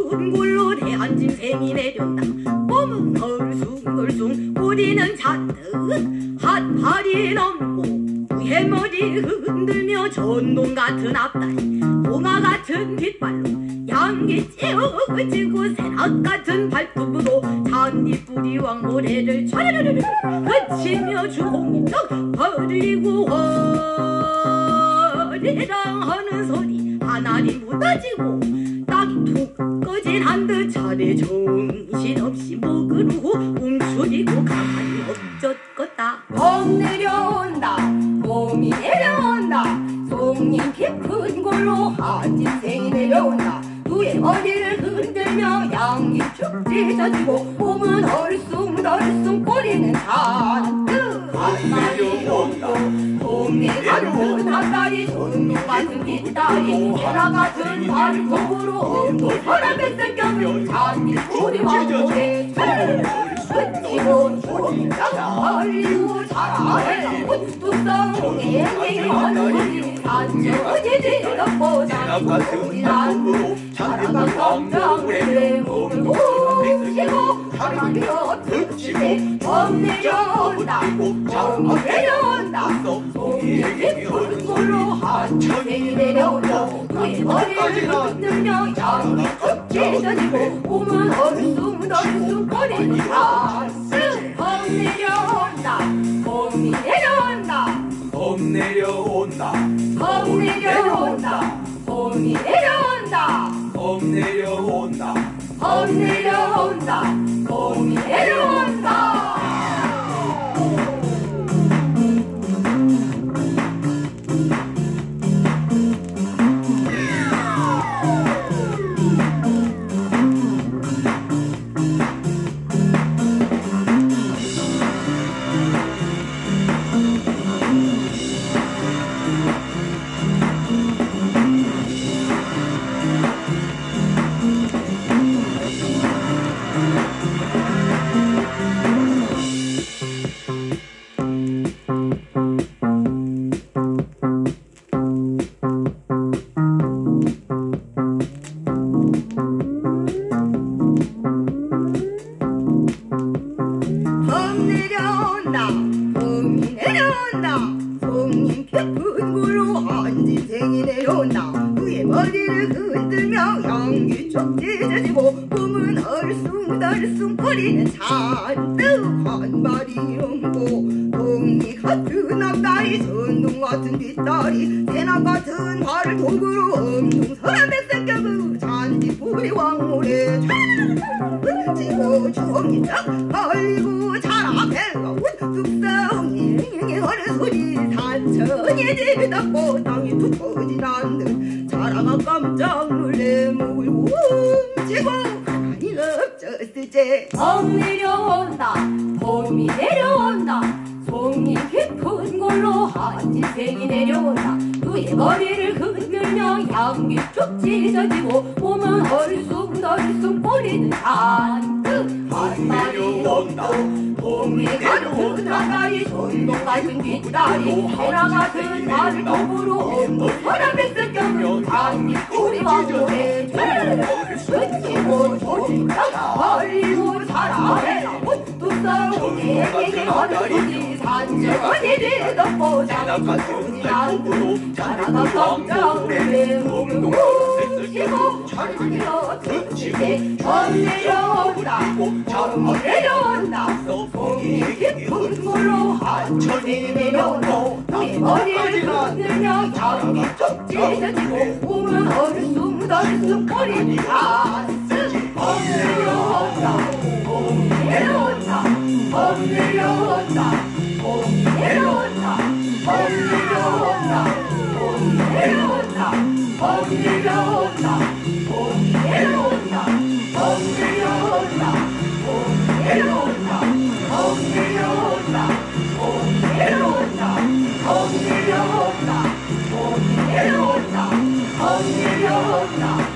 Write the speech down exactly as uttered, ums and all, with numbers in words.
깊은 골로 대한 짐승이 내려온다. 몸은 덜숭덜숭 꼬리는 잔뜩 핫팔이 넘고 위에 머리를 흔들며 전동 같은 앞다리 봉화 같은 뒷발로 양기 찌어지고 새낙 같은 발톱으로 잔디뿌리왕 모래를 촤르르르 그치며 주홍잎떡 벌리고 허리랑 하는 소리 하나리 무너지고 딱이 툭 꺼진 한듯 차례 정신없이 목으로 움츠리고 가만히 엎젖겄다. 봄 내려온다 봄이 내려온다 송님 깊은 골로 한 짐승이 내려온다. 누의 머리를 흔들며 양이 축 찢어지고 몸은 얼숭덜숭 꼬리는 잔뜩 한 내려온다. 봄이 같은 앞다리 전동 같은 뒷다리 해나 같은 발톱으로 엄도 사람의 성격을 잔디 뿌리와 모래 그치고 조금다가 흘리고 자라해라 뚝성에 하는 소리 산천이 지덕보다 우리란 자라가 깜짝에 몸을 도시고 하나며 듣지고 봄 내려온다 봄이 내려온다 송이 깊은 골로 한 짐승이 내려온다. 그의 머리를 흔들며 양이 쭉 찢어지고 몸은 얼숭덜숭 꼬리는 잔뜩 봄 내려온다 봄이 내려온다 봄 내려온다 봄 내려온다 봄이 내려온다 봄 내려온다 봄 내려온다 봄이 내려온다. 봄 내려온다 봄이 내려온다 송이 깊은 골로 한 짐승이 내려온다. 누의 머리를 흔들며 양이 쭉 찢어지고 몸은 얼숭덜숭 꼬리는 잔뜩 한 마리 온다. 봄이 같은 앞다리 전동 같은 뒷다리 해나 같은 발톱으로 없는 사람의 성격을 장미 뿌리와 모래 그치고 조심다가 벌리고 자라해라 뚝성에 하는 소리 산천이 지덕보 장미 않는 자라가 깜짝에 몸을 도시고 천지어 듣지게 봄 내려온다 봄이 내려온다 송이 깊은 물로 한천이 내려온다. 내 머리를 흔들며 양이 쭉 찢어지고 몸은 얼숭덜숭 꼬리는 잔뜩 봄 내려온다 봄이 내려온다 봄 내려온다 봄이 내려온다 봄 내려온다 봄이 내려온다 봄이 내려온다 봄이 내려온다 봄이 내려온다 봄이 내려온다 봄이 내려온다 봄이 내려온다 봄이 내려온다 봄이 내려온다 봄이 내려온다